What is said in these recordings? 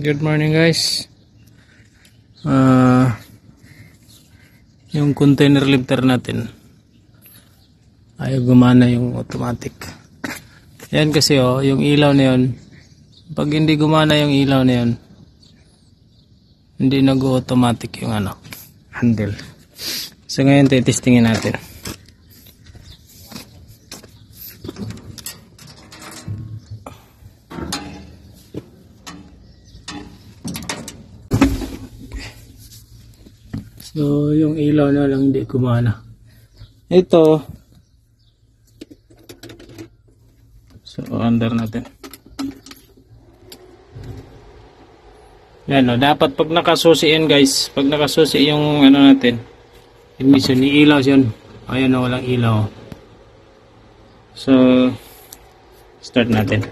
Good morning guys. Yung container lifter natin ayaw gumana yung automatic. Yan kasi yung ilaw na yun, pag hindi gumana yung ilaw na yun, hindi nag-automatic yung handle. So ngayon testingin natin. So yung ilaw na lang hindi gumana. Ito. So under natin. Yan dapat pag nakasusi yan guys, pag nakasusi yung natin, emission ni ilaw yun. Ayan walang ilaw. So start natin.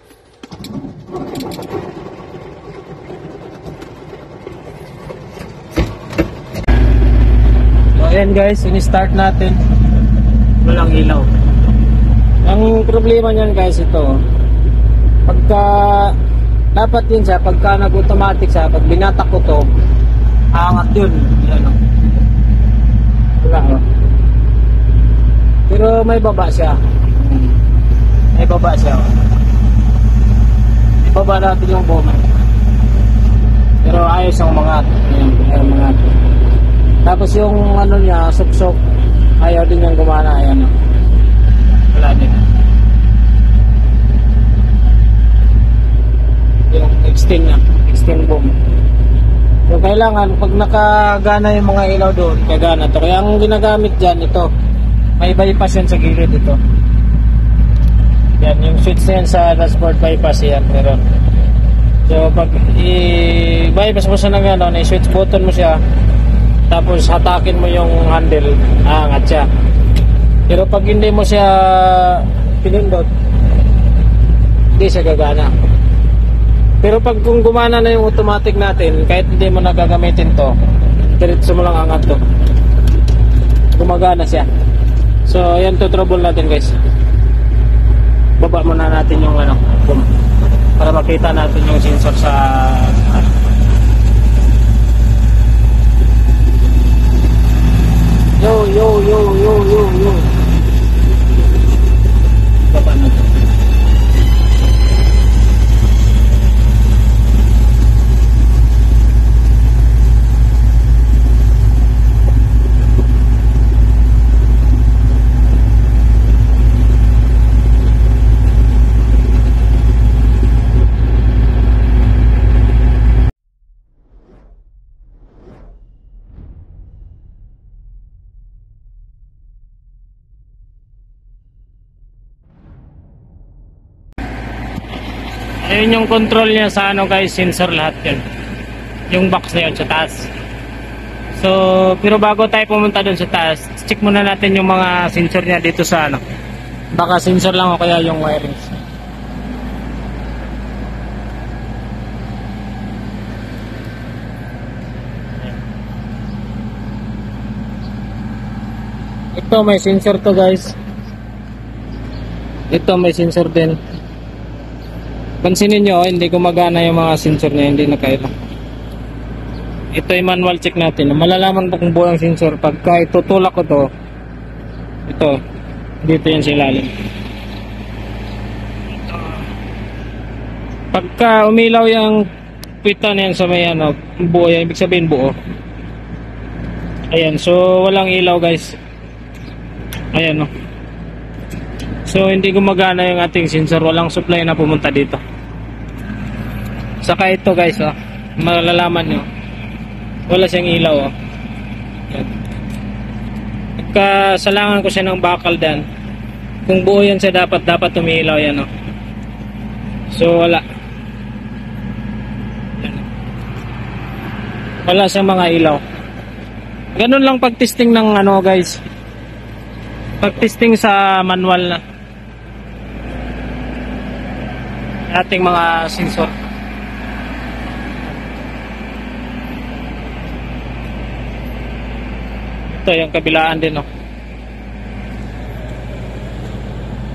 Ayan guys, ini-start natin. Walang ilaw. Ang problema niyan guys ito. Pagka dapat yun siya, pagka nag-automatic siya, pag binatak ko to, aangat yun. Ayan wala Pero may baba siya. May baba siya. Ibaba natin yung bomber. Pero ayos ang umangat. Ayan, umangat. Tapos yung niya, suksok, ayaw din yung gumana, ayan wala din. Yung extend boom. So kailangan, pag nakagana yung mga ilaw doon, kagana to. Kaya ang ginagamit dyan, ito, may bypass yan sa gilid ito. Yan, yung switch na yan sa dashboard bypass yan, meron. So pag i-bypass mo siya ng i-switch button mo siya, tapos hatakin mo yung handle, aangat siya. Pero pag hindi mo siya pinindot, hindi siya gagana. Pero pag kung gumana na yung automatic natin, kahit hindi mo nagagamitin to, diretso mo lang angat to, gumagana siya. So yan to trouble natin guys. Baba muna natin yung para makita natin yung sensor sa yo. Baba na to. Ayun yung control niya sa guys, sensor lahat yun. Yung box na yun sa taas. So, pero bago tayo pumunta dun sa taas, check muna natin yung mga sensor niya dito sa baka sensor lang o kaya yung wirings. Ito may sensor to guys. Ito may sensor din. Pansinin nyo, hindi gumagana yung mga sensor niya, hindi na kaya. Ito yung manual check natin. Malalaman mo kung buo ang sensor. Pagka itutulak ko to, ito, dito yan sa ilalim. Pagka umilaw yung pita na yan sa may buo yan, ibig sabihin buo. Ayan, so walang ilaw guys. Ayan So hindi gumagana yung ating sensor, walang supply na pumunta dito. Saka ito guys, malalaman nyo, wala siyang ilaw. Yan. Pagkasalangan ko siya ng bakal dan, kung buo yan siya dapat umiilaw yan. So wala. Yan. Wala siyang mga ilaw. Ganun lang pag-testing ng guys. Pag-testing sa manual na ating mga sensor. Ito yung kabilaan din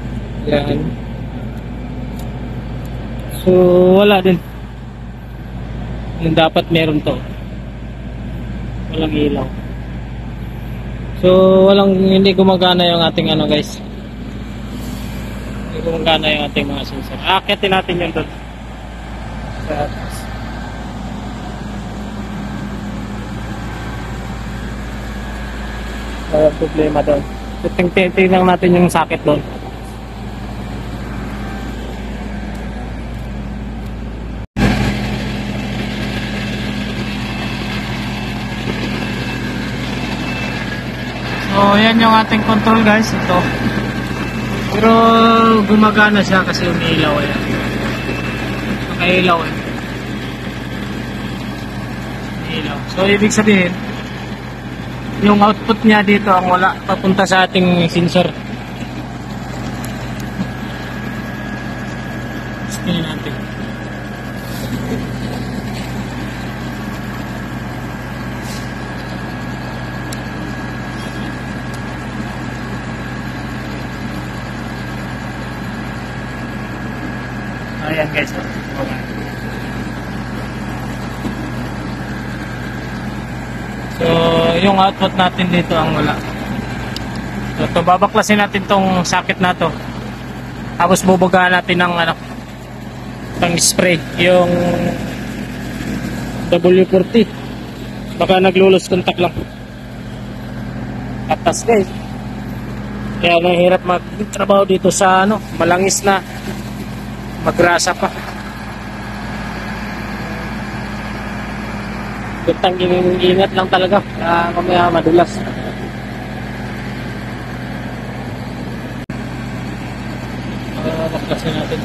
Yan. So wala din. Yung dapat meron to. Walang ilaw. So hindi gumagana yung ating ano guys. Hindi gumagana yung ating mga sensor. Aakitin natin yun doon. Sa taas. Walang problema doon. Tingnan natin yung socket doon. So yan yung ating control guys, ito. Pero gumagana siya kasi umiilaw eh. Nakailaw eh. Umiilaw. So ibig sabihin, yung output niya dito ang wala papunta sa ating sensor. Tingnan natin. Ayan guys. So, yung output natin dito ang wala. So, ito, babaklasin natin tong socket na to. Tapos bubugahan natin ng ano, ng spray, yung W40. Baka naglulos contact lang. Atas guys. Kaya nahihirap magtrabaho dito sa ano, malangis na. Magrasa pa. Gutang ingat lang talaga. Mamaya madulas. Baklasin natin.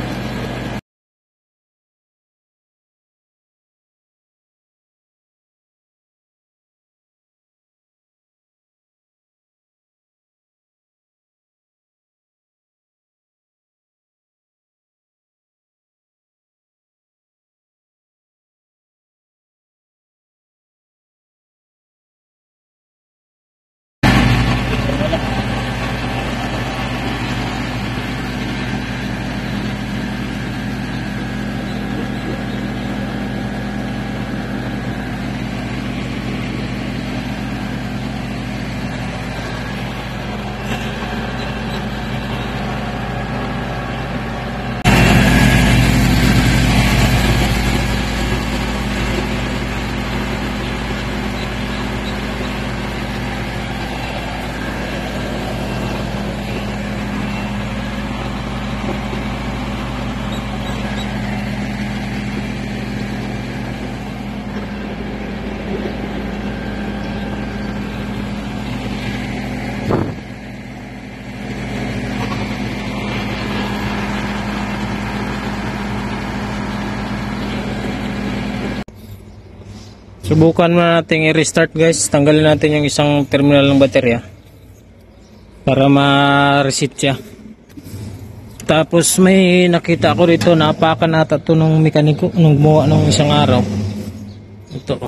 Subukan na natin i-restart guys. Tanggalin natin yung isang terminal ng baterya para ma-reset siya. Tapos may nakita ko dito, napakan nata ito ng mekaniko nung gumawa ng isang araw. Ito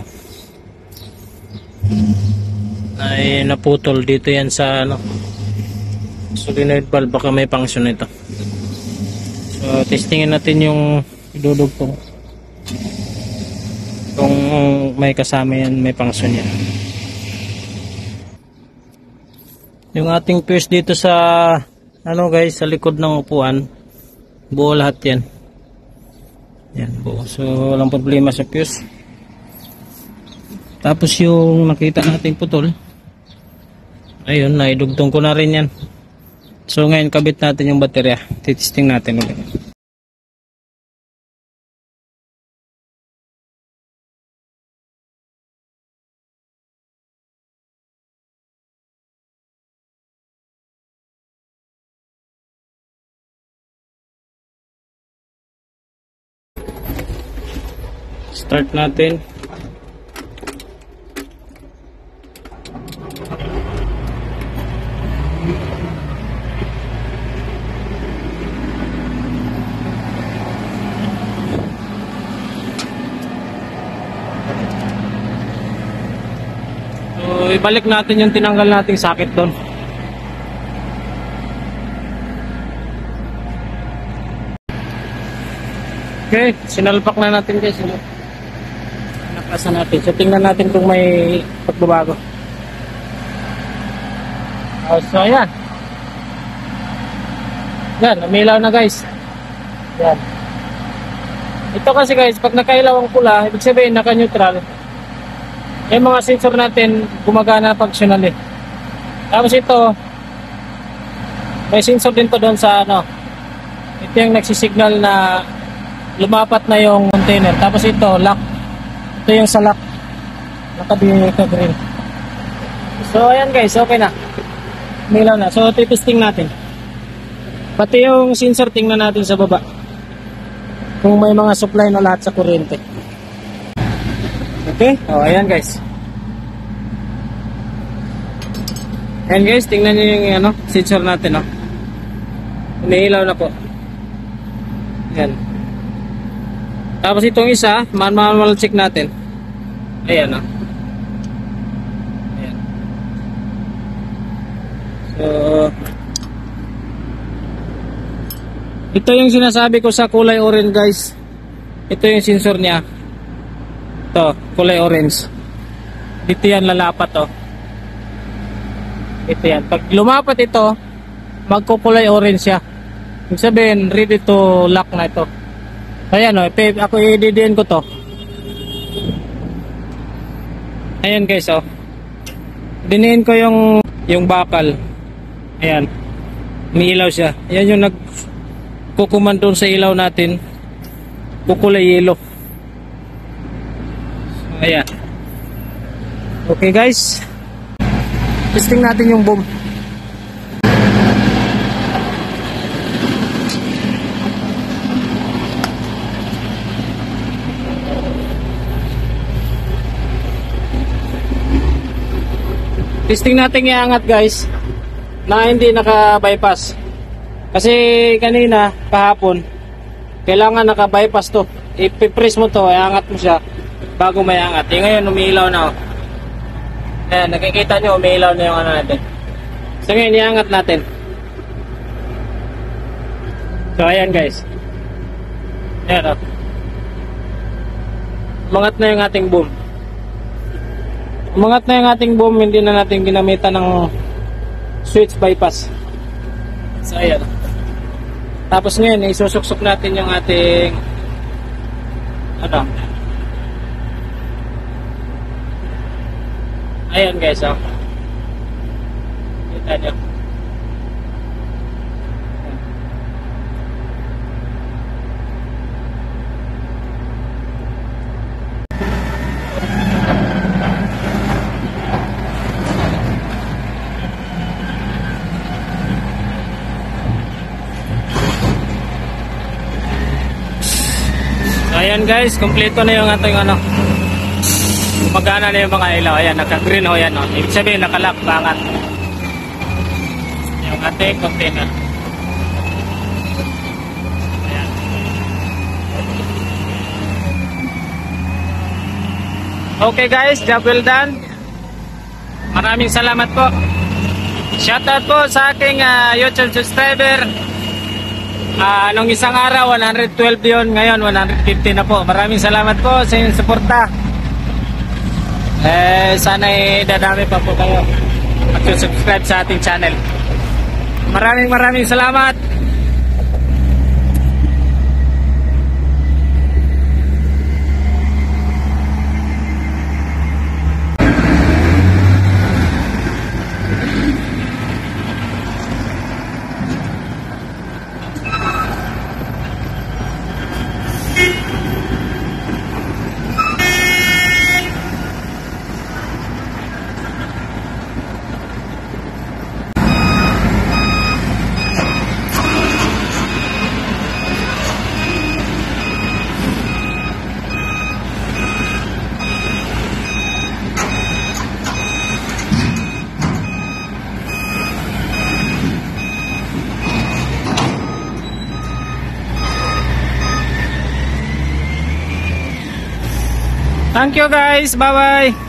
ay naputol dito yan sa ano, solenoid valve. Baka may function ito. So testingin natin yung idudugtong kung may kasama yan, may function yan. Yung ating fuse dito sa ano guys, sa likod ng upuan, buo lahat yan. Yan, buo. So walang problema sa fuse. Tapos yung nakita nating putol, ayun, naidugtong ko na rin yan. So ngayon kabit natin yung baterya. Titesting natin ulit. Start natin. So, ibalik natin yung tinanggal nating socket doon. Okay, sinalpak na natin guys. Asa natin. So tingnan natin kung may pagbabago. So ayan. Yan, umilaw na guys. Yan. Ito kasi guys, pag nakailaw ang pula, ibig sabihin naka-neutral. Yung mga sensor natin gumagana functionally. Tapos ito, may sensor din to doon sa ano. Ito yung nagsisignal na lumapat na yung container. Tapos ito, lock. Ito yung sa lock. Naka-green. So ayan guys, okay na. Umilaw na. So testing natin. Pati yung sensor tingnan natin sa baba. Kung may mga supply na lahat sa kuryente. Okay? O, ayan guys. Ayan guys, tingnan nyo yung ano, sensor natin. Umiilaw na po. Ayan. Tapos itong isa, manual check natin. Ayan o. Ayan. So, ito yung sinasabi ko sa kulay orange guys. Ito yung sensor niya. Ito, kulay orange. Dito yan lalapat oh. Ito yan. Pag lumapat ito, magkukulay orange siya. Ibig sabihin, ready to lock na ito. Ayan oh, ako i-DDN ko to. Ayan guys oh. Diniin ko yung bakal. Ayan. Umiilaw siya. Ayan yung kukumandon sa ilaw natin, kukulay yellow. So, ayan. Okay guys, testing natin yung boom. Testing natin iangat guys na hindi naka-bypass. Kasi kanina, kahapon, kailangan naka-bypass to. I-press mo to, iangat mo siya bago may angat. Ngayon, umiilaw na. Ayan, nakikita nyo, umiilaw na yung ano natin. So ngayon, iangat natin. So ayan guys. Ayan o. Umangat na yung ating boom. Umangat na yung ating boom, hindi na natin ginamitan ng switch bypass. So ayan. Tapos ngayon, isusuksok natin yung ating ano. Ayan guys, oh. Kita nyo. Ayan guys, kompleto na yung ating ano. Magana na yung mga ilaw. Ayan, naka-green o yan o. Ibig sabihin, nakalock, bangat. Yung ating container. Ayan. Okay guys, job well done. Maraming salamat po. Shoutout po sa aking YouTube subscriber. Nung isang araw 112 yun, ngayon 150 na po. Maraming salamat po sa inyong suporta. Sana dadami pa po kayo at subscribe sa ating channel. Maraming salamat. Thank you guys. Bye bye.